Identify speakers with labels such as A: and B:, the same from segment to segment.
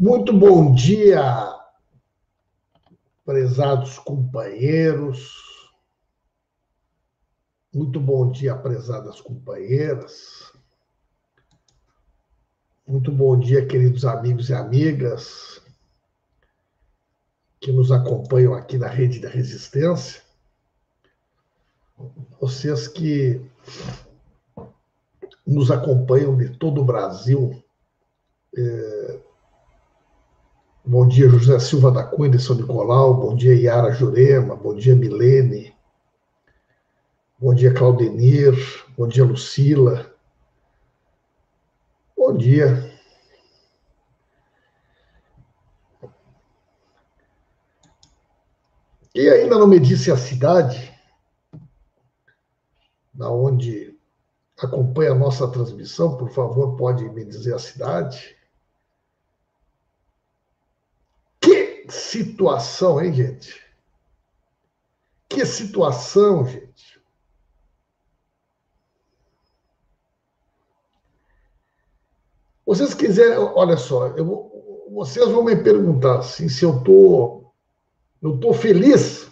A: Muito bom dia, prezados companheiros. Muito bom dia, prezadas companheiras. Muito bom dia, queridos amigos e amigas que nos acompanham aqui na Rede da Resistência. Vocês que nos acompanham de todo o Brasil. Bom dia, José Silva da Cunha de São Nicolau. Bom dia, Yara Jurema. Bom dia, Milene. Bom dia, Claudenir. Bom dia, Lucila. Bom dia. Quem ainda não me disse a cidade, da onde acompanha a nossa transmissão, por favor, pode me dizer a cidade. Que situação, hein, gente? Que situação, gente. Vocês quiserem, olha só, vocês vão me perguntar assim, se eu tô feliz.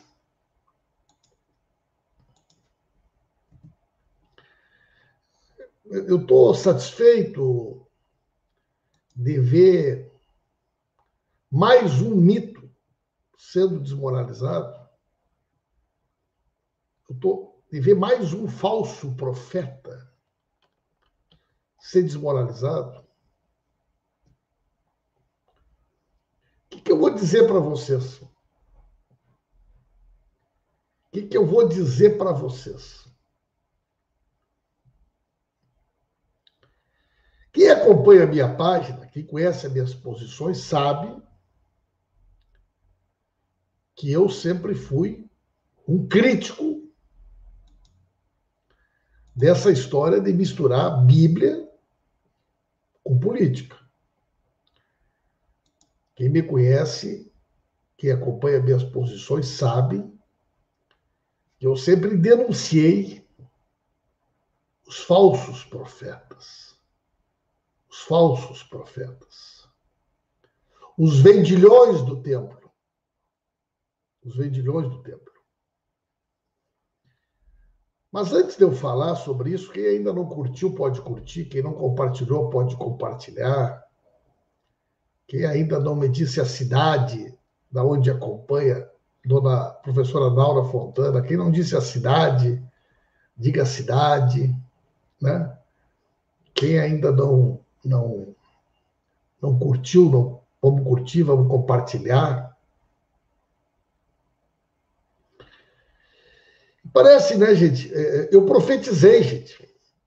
A: Eu estou satisfeito de ver mais um mito sendo desmoralizado. Eu estou de ver mais um falso profeta ser desmoralizado. O que eu vou dizer para vocês? O que eu vou dizer para vocês? Quem acompanha a minha página, quem conhece as minhas posições, sabe que eu sempre fui um crítico dessa história de misturar Bíblia com política. Quem me conhece, quem acompanha minhas posições, sabe que eu sempre denunciei os falsos profetas. Os falsos profetas. Os vendilhões do templo. Os vendilhões do templo. Mas antes de eu falar sobre isso, quem ainda não curtiu pode curtir, quem não compartilhou pode compartilhar. Quem ainda não me disse a cidade da onde acompanha dona professora Naura Fontana, quem não disse a cidade, diga a cidade, né? Quem ainda não curtiu, vamos curtir, vamos compartilhar. Parece, né, gente? Eu profetizei, gente.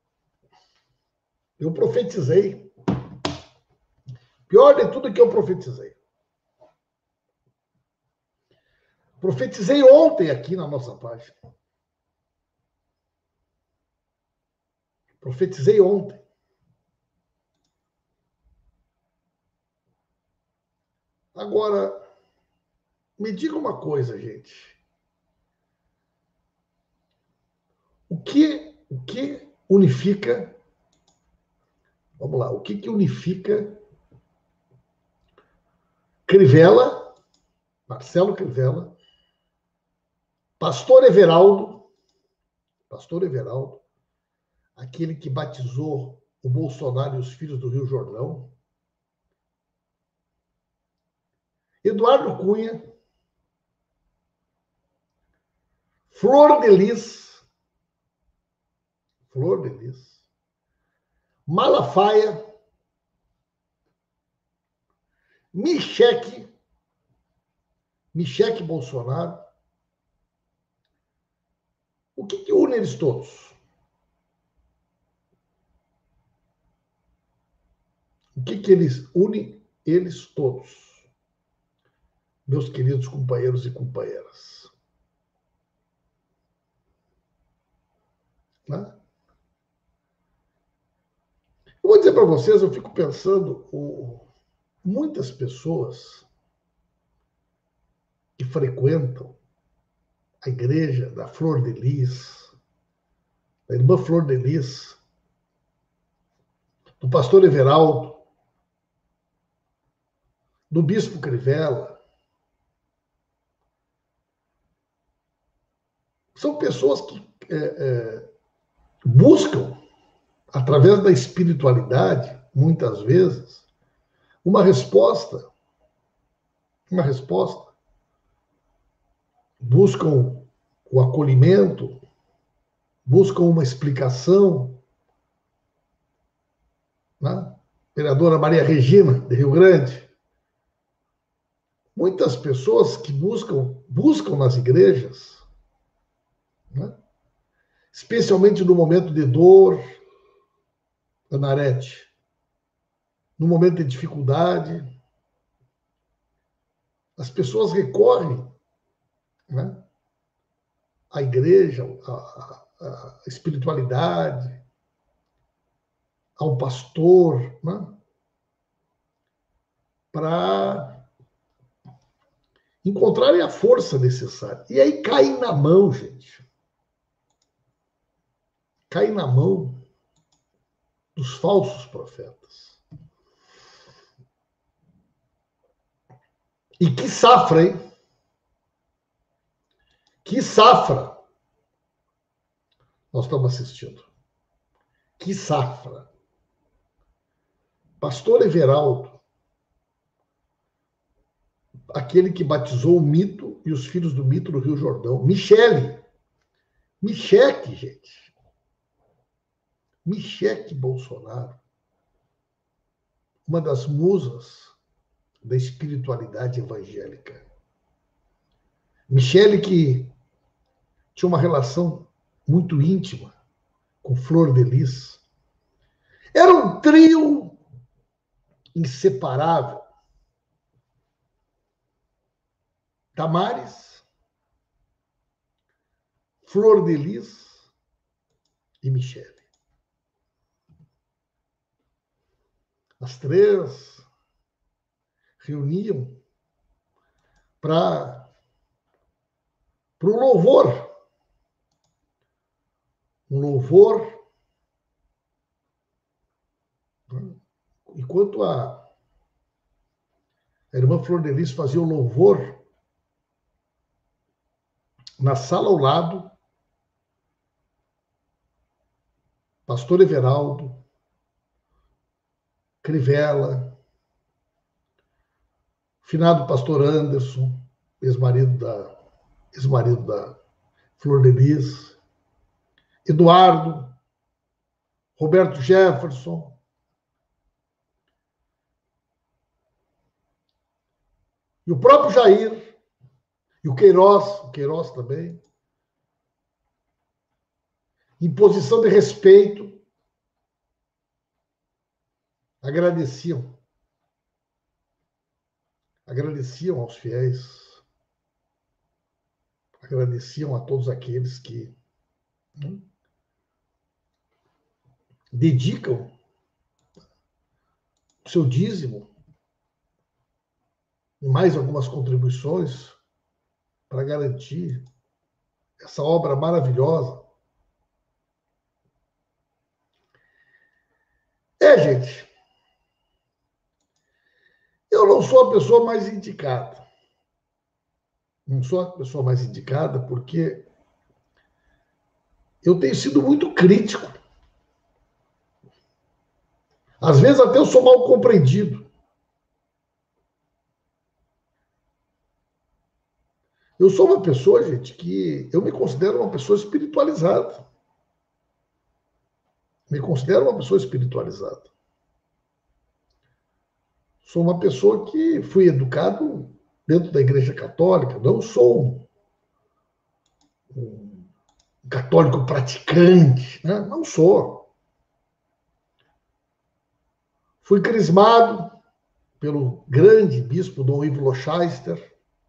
A: Eu profetizei. Pior de tudo que eu profetizei. Profetizei ontem aqui na nossa página. Profetizei ontem. Agora, me diga uma coisa, gente. O que unifica... Vamos lá. O que unifica Crivella, Marcelo Crivella, Pastor Everaldo, aquele que batizou o Bolsonaro e os filhos do Rio Jordão, Eduardo Cunha, Flor de Lis, Malafaia, Michele Bolsonaro. O que une eles todos? O que eles une eles todos? Meus queridos companheiros e companheiras. Né? Eu vou dizer para vocês, eu fico pensando, muitas pessoas que frequentam a igreja da Flor de Lis, da irmã Flor de Lis, do pastor Everaldo, do bispo Crivella. São pessoas que buscam, através da espiritualidade, muitas vezes, uma resposta. Uma resposta. Buscam o acolhimento, buscam uma explicação. Né? Vereadora Maria Regina, de Rio Grande. Muitas pessoas que buscam nas igrejas, né? Especialmente no momento de dor, Anarete, no momento de dificuldade, as pessoas recorrem, né, à igreja, à espiritualidade, ao pastor, né, para encontrarem a força necessária. E aí caem na mão, gente. Caem na mão dos falsos profetas. E que safra, hein? Que safra nós estamos assistindo. Que safra. Pastor Everaldo, aquele que batizou o mito e os filhos do mito no Rio Jordão. Michele. Micheque, gente. Micheque Bolsonaro. Uma das musas da espiritualidade evangélica. Michele, que tinha uma relação muito íntima com Flor de Lis. Era um trio inseparável. Damares, Flor de Lis e Michele. As três reuniam para um louvor. Um louvor. Enquanto a irmã Flor de Lis fazia o louvor, na sala ao lado, pastor Everaldo, Crivella, finado pastor Anderson, ex-marido da Flor de Lis, Eduardo, Roberto Jefferson, e o próprio Jair, e o Queiroz também, em posição de respeito, agradeciam aos fiéis, agradeciam a todos aqueles que, né, dedicam o seu dízimo e mais algumas contribuições para garantir essa obra maravilhosa. Gente, eu não sou a pessoa mais indicada. Não sou a pessoa mais indicada porque eu tenho sido muito crítico. Às vezes até eu sou mal compreendido. Eu sou uma pessoa, gente, que eu me considero uma pessoa espiritualizada. Me considero uma pessoa espiritualizada. Sou uma pessoa que fui educado dentro da Igreja Católica. Não sou um católico praticante, né? Não sou. Fui crismado pelo grande bispo Dom Ivo Lochaister,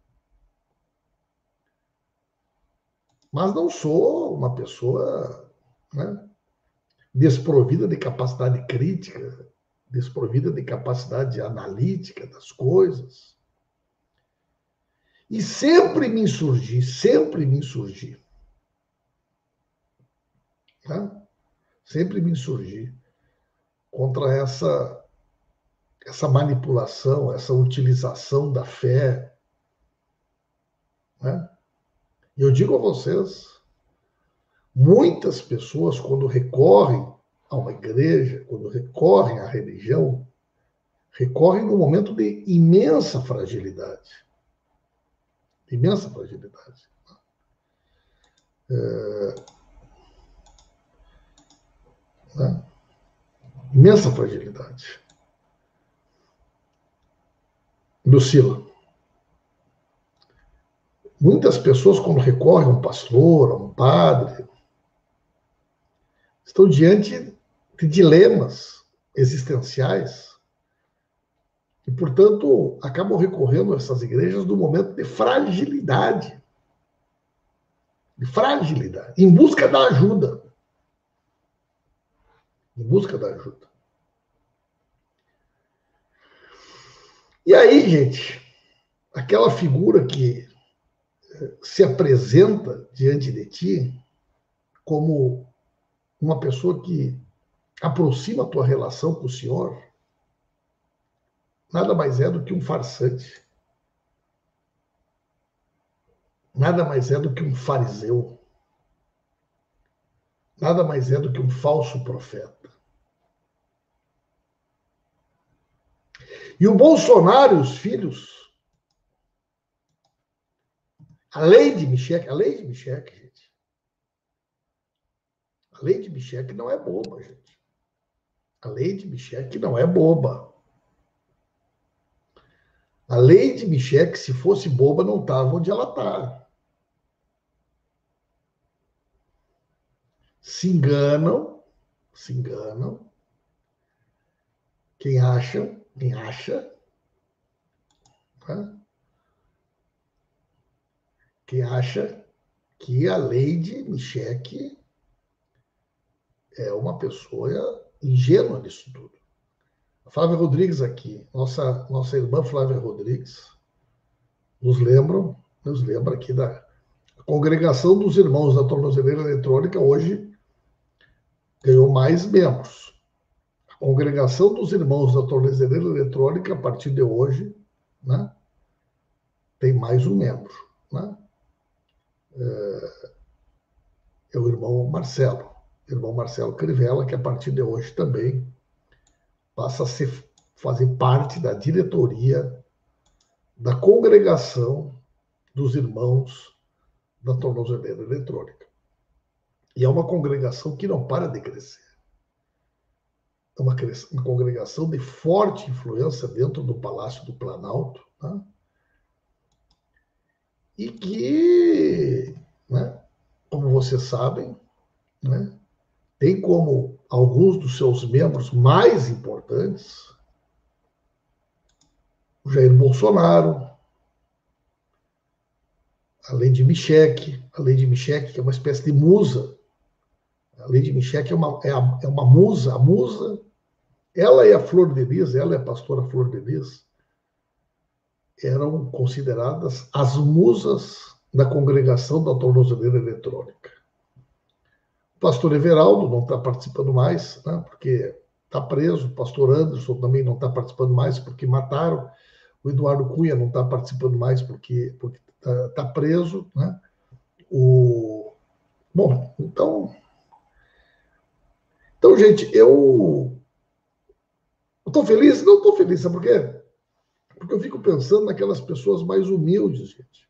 A: mas não sou uma pessoa, né, desprovida de capacidade crítica, desprovida de capacidade analítica das coisas. E sempre me insurgi. Tá? Sempre me insurgi contra essa manipulação, essa utilização da fé, né? E eu digo a vocês, muitas pessoas, quando recorrem a uma igreja, quando recorrem à religião, recorrem num momento de imensa fragilidade. Imensa fragilidade. Né? Imensa fragilidade. Lucila, muitas pessoas, quando recorrem a um pastor, a um padre, estão diante de dilemas existenciais e, portanto, acabam recorrendo a essas igrejas no momento de fragilidade. De fragilidade, em busca da ajuda. Em busca da ajuda. E aí, gente, aquela figura que se apresenta diante de ti como uma pessoa que aproxima a tua relação com o Senhor, nada mais é do que um farsante. Nada mais é do que um fariseu. Nada mais é do que um falso profeta. E o Bolsonaro e os filhos, a lei de Micheque, gente. A lei de Micheque não é boba, gente. A lei de Micheque não é boba. A lei de Micheque, se fosse boba, não estava onde ela está. Se enganam, quem acha, né? Quem acha que a lei de Micheque é uma pessoa ingênua nisso tudo. A Flávia Rodrigues aqui, nossa irmã Flávia Rodrigues, nos lembra aqui da congregação dos irmãos da tornozeleira eletrônica, hoje ganhou mais membros. A congregação dos irmãos da tornozeleira eletrônica, a partir de hoje, né, tem mais um membro. Né? É o irmão Marcelo Crivella, que a partir de hoje também passa a fazer parte da diretoria da congregação dos irmãos da tornozeleira eletrônica. E é uma congregação que não para de crescer. É uma congregação de forte influência dentro do Palácio do Planalto, né? E que, né, como vocês sabem, né, tem como alguns dos seus membros mais importantes o Jair Bolsonaro, a Lady Micheque, que é uma espécie de musa. A Lady Micheque é uma musa, a musa, ela e a Flor de Lis, ela e a pastora Flor de Lis, eram consideradas as musas da congregação da tornozeleira eletrônica. O pastor Everaldo não está participando mais, né, porque está preso. O pastor Anderson também não está participando mais porque mataram. O Eduardo Cunha não está participando mais porque está preso. Né? Bom, então, gente, eu estou feliz? Não estou feliz, sabe por quê? Porque eu fico pensando naquelas pessoas mais humildes, gente.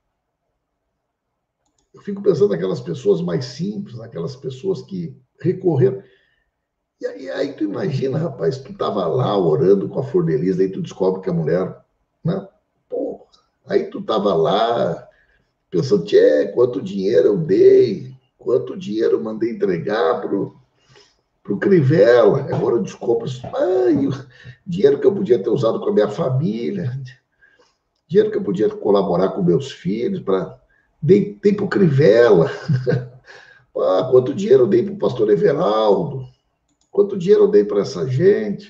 A: Eu fico pensando naquelas pessoas mais simples, naquelas pessoas que recorreram. E aí tu imagina, rapaz, tu estava lá orando com a Flor de Lis, aí tu descobre que a mulher, né? Pô, aí tu estava lá pensando, tchê, quanto dinheiro eu dei, quanto dinheiro eu mandei entregar pro Crivella, agora eu descubro, ai, dinheiro que eu podia ter usado com a minha família, dinheiro que eu podia colaborar com meus filhos, dei para o Crivella, ah, quanto dinheiro eu dei para o pastor Everaldo, quanto dinheiro eu dei para essa gente.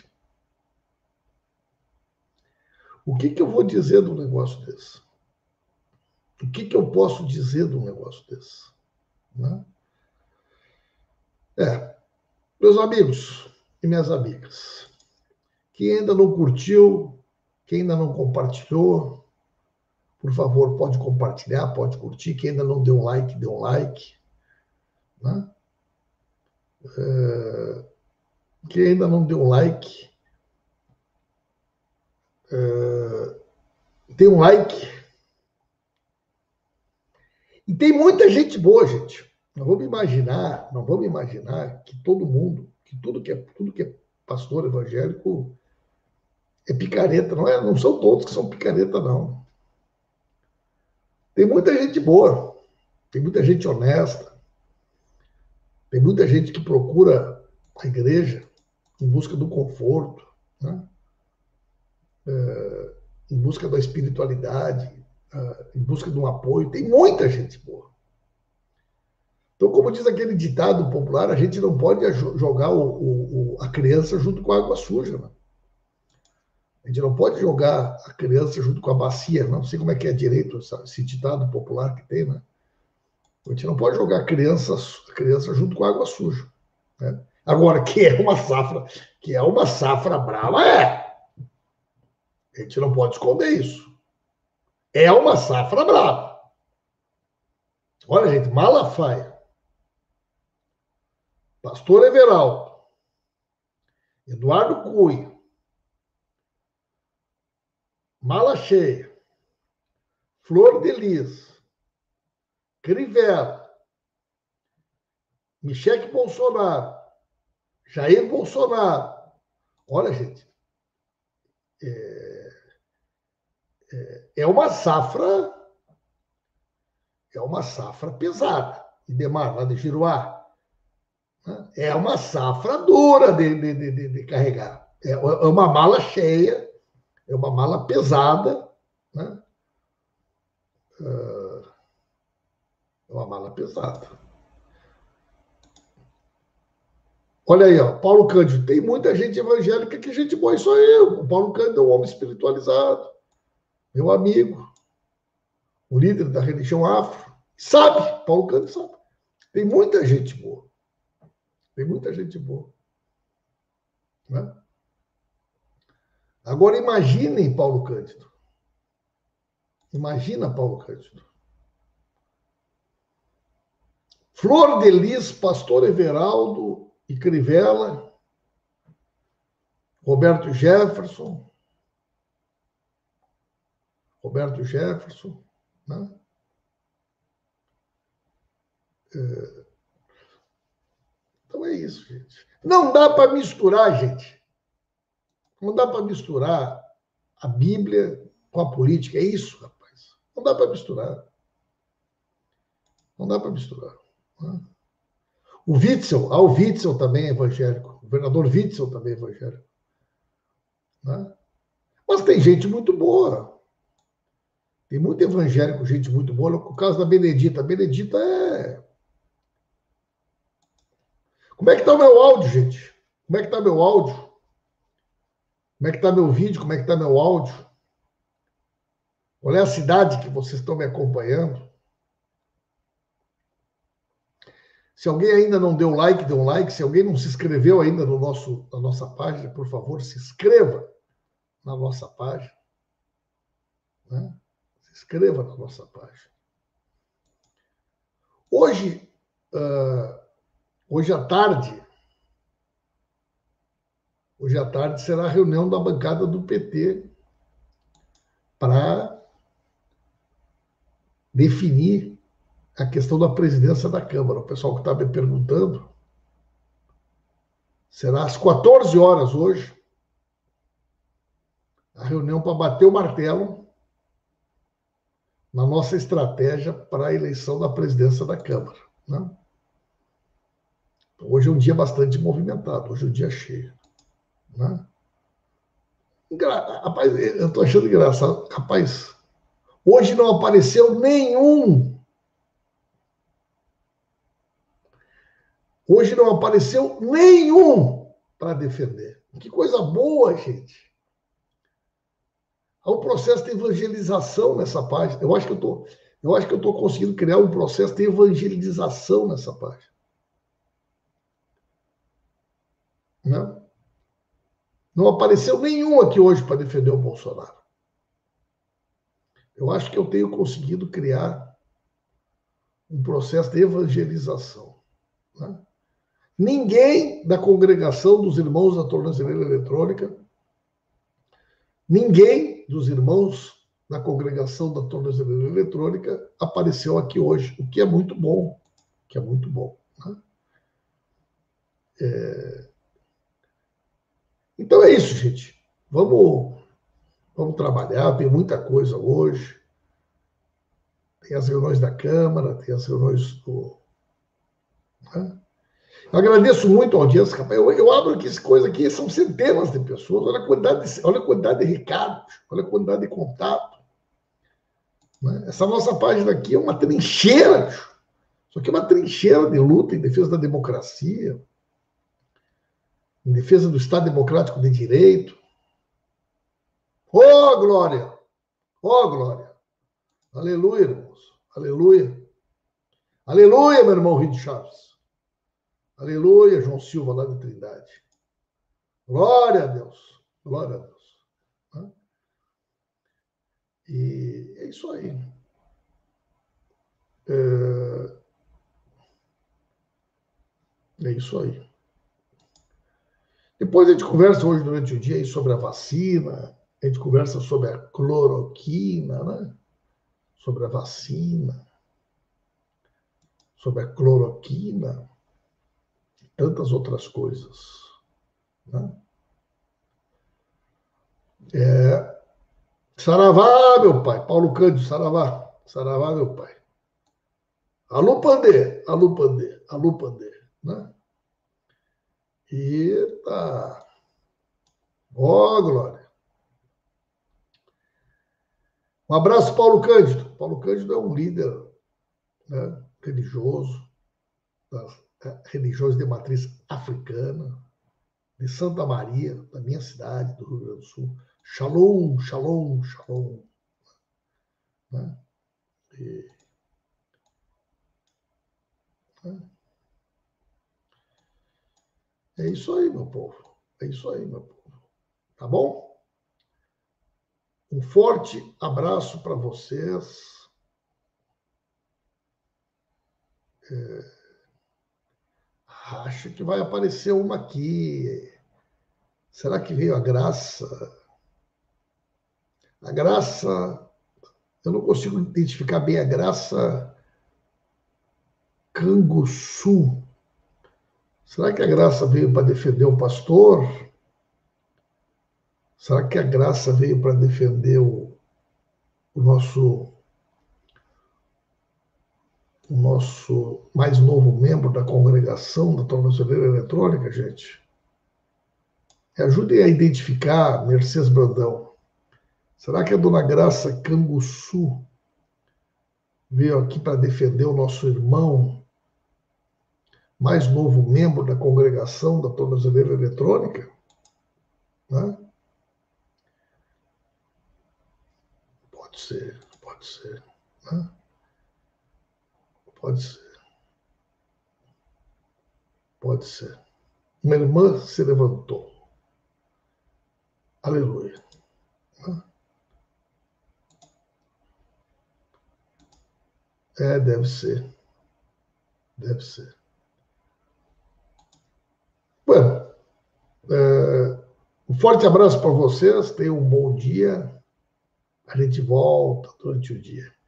A: O que eu vou dizer de um negócio desse? O que eu posso dizer de um negócio desse? Né? Meus amigos e minhas amigas, Quem ainda não curtiu, quem ainda não compartilhou, por favor, pode compartilhar, pode curtir. Quem ainda não deu um like, dê um like. Né? Quem ainda não deu um like, dê um like. E tem muita gente boa, gente. Não vamos imaginar que todo mundo, que tudo que é pastor evangélico é picareta. Não são todos que são picareta, não. Tem muita gente boa, tem muita gente honesta, tem muita gente que procura a igreja em busca do conforto, né? Em busca da espiritualidade, em busca de um apoio. Tem muita gente boa. Então, como diz aquele ditado popular, a gente não pode jogar a criança junto com a água suja. Né? A gente não pode jogar a criança junto com a bacia. Não sei como é que é direito esse ditado popular que tem, né? A gente não pode jogar a criança junto com a água suja. Né? Agora, que é uma safra brava, é. A gente não pode esconder isso. É uma safra brava. Olha, gente, Malafaia, Pastor Everaldo, Eduardo Cunha, Mala Cheia, Flor de Lis, Crivella, Michele Bolsonaro, Jair Bolsonaro. Olha, gente, é uma safra pesada. Idemar, lá de Giruá. É uma safra dura de carregar. É uma mala cheia, é uma mala pesada, né? É uma mala pesada. Olha aí, ó, Paulo Cândido. Tem muita gente evangélica que gente boa, isso aí. O Paulo Cândido é um homem espiritualizado, meu amigo, o líder da religião afro. Sabe, Paulo Cândido sabe. Tem muita gente boa. Tem muita gente boa. Né? Agora imaginem Paulo Cândido. Imagina Paulo Cândido. Flor de Lis, Pastor Everaldo e Crivella, Roberto Jefferson, né? Então é isso, gente. Não dá para misturar, gente. Não dá para misturar a Bíblia com a política. É isso, rapaz. Não dá para misturar. Não dá para misturar. Né? O Witzel também é evangélico. O governador Witzel também é evangélico. Né? Mas tem gente muito boa. Tem muito evangélico, gente muito boa. O caso da Benedita. A Benedita é... Como é que está o meu áudio, gente? Como é que está meu áudio? Como é que está meu vídeo? Como é que está meu áudio? Qual é a cidade que vocês estão me acompanhando? Se alguém ainda não deu like, dê um like. Se alguém não se inscreveu ainda na nossa página, por favor, se inscreva na nossa página. Né? Se inscreva na nossa página. Hoje à tarde será a reunião da bancada do PT para definir a questão da presidência da Câmara. O pessoal que está me perguntando, será às 14 horas hoje, a reunião para bater o martelo na nossa estratégia para a eleição da presidência da Câmara. Né? Hoje é um dia bastante movimentado, hoje é um dia cheio. Né? Rapaz, eu estou achando engraçado. Rapaz, hoje não apareceu nenhum. Hoje não apareceu nenhum para defender. Que coisa boa, gente. Há um processo de evangelização nessa página. Eu acho que eu estou conseguindo criar um processo de evangelização nessa página. Não? Não apareceu nenhum aqui hoje para defender o Bolsonaro. Eu acho que eu tenho conseguido criar um processo de evangelização. Né? Ninguém da congregação dos irmãos da tornozeleira eletrônica, ninguém dos irmãos da congregação da tornozeleira eletrônica apareceu aqui hoje, o que é muito bom, que é muito bom. Né? Então é isso, gente. Vamos trabalhar, tem muita coisa hoje. Tem as reuniões da Câmara, tem as reuniões do. Né? Eu agradeço muito a audiência, rapaz. Eu abro aqui essa coisa aqui, são centenas de pessoas. Olha a quantidade de recados, olha a quantidade de contato. Né? Essa nossa página aqui é uma trincheira. Isso aqui é uma trincheira de luta em defesa da democracia, em defesa do Estado Democrático de Direito. Ô, oh, glória! Ô, oh, glória! Aleluia, irmãos. Aleluia. Aleluia, meu irmão Rio de Chaves. Aleluia, João Silva, lá da Trindade. Glória a Deus. Glória a Deus. E é isso aí. É isso aí. Depois a gente conversa hoje durante o dia aí sobre a vacina, a gente conversa sobre a cloroquina, né? Sobre a vacina, sobre a cloroquina, e tantas outras coisas. Né? Saravá, meu pai. Paulo Cândido, saravá. Saravá, meu pai. Alô, Pandê. Alô, Pandê. Alô, Pandê. Né? Eita. Ó, glória. Um abraço, Paulo Cândido. Paulo Cândido é um líder, né, religioso, das religiões de matriz africana, de Santa Maria, da minha cidade, do Rio Grande do Sul. Shalom, shalom, shalom. Né? Né? É isso aí, meu povo. É isso aí, meu povo. Tá bom? Um forte abraço para vocês. Acho que vai aparecer uma aqui. Será que veio a graça? A graça, eu não consigo identificar bem a graça Canguçu. Será que a graça veio para defender o pastor? Será que a graça veio para defender o nosso mais novo membro da congregação da tornozeleira eletrônica, gente? Me ajudem a identificar Mercedes Brandão. Será que a dona Graça Canguçu veio aqui para defender o nosso irmão, mais novo membro da congregação da tornozeleira eletrônica? Né? Pode ser, pode ser. Né? Pode ser. Pode ser. Minha irmã se levantou. Aleluia. É, deve ser. Deve ser. Bueno, um forte abraço para vocês. Tenham um bom dia. A gente volta durante o dia.